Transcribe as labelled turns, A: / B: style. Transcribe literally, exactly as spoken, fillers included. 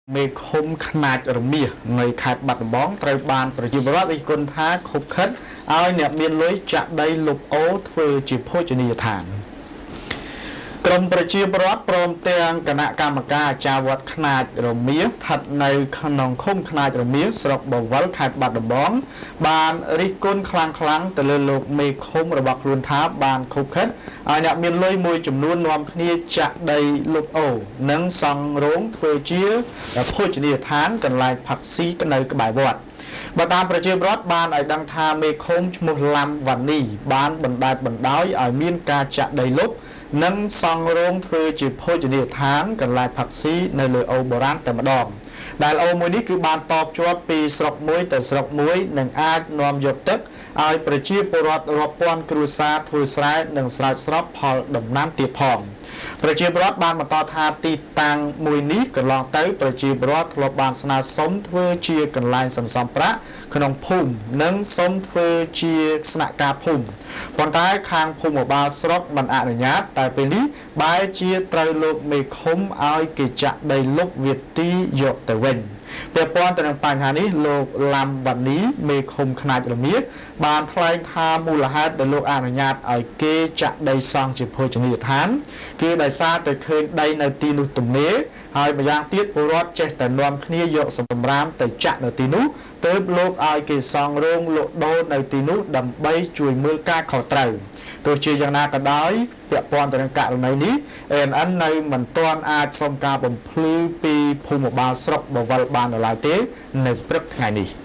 A: មេឃុំខ្នាចរមៀសនៅខេត្តបាត់ដំបងត្រូវបានប្រជាពលរដ្ឋរិះគន់ថាខុបខិតឲ្យអ្នកមានលុយចាក់ដីលុបអូធ្វើជាភោជនីយដ្ឋានក្រមប្រជាពលរដ្ឋព្រមទាំងគណៈកម្មការអាចារ្យវត្តខ្នាចរមៀសស្ថិតនៅក្នុងឃុំខ្នាចរមៀសស្រុកបវលខេត្តបាត់ដំបងបានរិះគន់ខ្លាំងខ្លាំងទៅលើលោកមេឃុំរបស់ខ្លួនថាបានខុបខិតឲ្យអ្នកមានលុយមួយចំនួននាំគ្នាចាក់ដីលុបអូនិងសង់រោងធ្វើជាភោជនីយដ្ឋានកន្លែងផឹកស៊ីនៅក្បែរវត្តបើតាមប្រជាពលរដ្ឋបានឲ្យដឹងថាមេឃុំឈ្មោះឡាំវ៉ានីបានបណ្តែតបណ្ដោយឲ្យមានការចាក់ដីលុបនិងសង់រោងធ្វើជាភោជនីយដ្ឋានកន្លែងផឹកស៊ីនៅលើអូបុរាណតែម្ដងដែលអូមួយនេះគឺបានតបជាប់ពីស្រុកមួយទៅស្រុកមួយនិងអាចនាំយកទឹកឲ្យប្រជាពលរដ្ឋរាប់ពាន់គ្រួសារធ្វើស្រែនិងស្រោចស្រពផលដំណាំទៀតផងប្រជាពលរដ្ឋបានបន្តថាទីតាំងមួយនេះកន្លងទៅប្រជាពលរដ្ឋធ្លាប់បានស្នើសុំធ្វើជាកន្លែងសន្សំប្រាក់ក្នុងភូមិនិងសុំធ្វើជាស្នាក់ការភូមិប៉ុន្តែខាងភូមិបាលស្រុកមិនអនុញ្ញាតតែពេលនេះបែរជាត្រូវលោកមេឃុំឲ្យគេចាក់ដីលុបវាទីយកទៅវិញពាក់ព័ន្ធទៅនឹងបញ្ហានេះលោកឡាំវ៉ានីមេឃុំខ្នាចរមៀសបានថ្លែងថាមូលហេតុដែលលោកអនុញ្ញាតឲ្យគេចាក់ដីសង់ជាភោជនីយដ្ឋានគឺដោយសារតែឃើញដីនៅទីនោះទំនេរហើយម្យ៉ាងទៀតពលរដ្ឋចេះតែនាំគ្នាយកសម្រាមទៅចាក់នៅទីនោះទើបលោកឲ្យគេសង់រោងលក់ដូរនៅទីនោះដើម្បីជួយមើលការខុសត្រូវទោះជាយ៉ាងណាក៏ដោយពាក់ព័ន្ធទៅនឹងករណីនេះ អេ អេន អិន នៅមិនទាន់អាចសុំការបំភ្លឺពីភូមិបាលស្រុកបវលបាននៅឡើយទេនៅព្រឹកថ្ងៃនេះ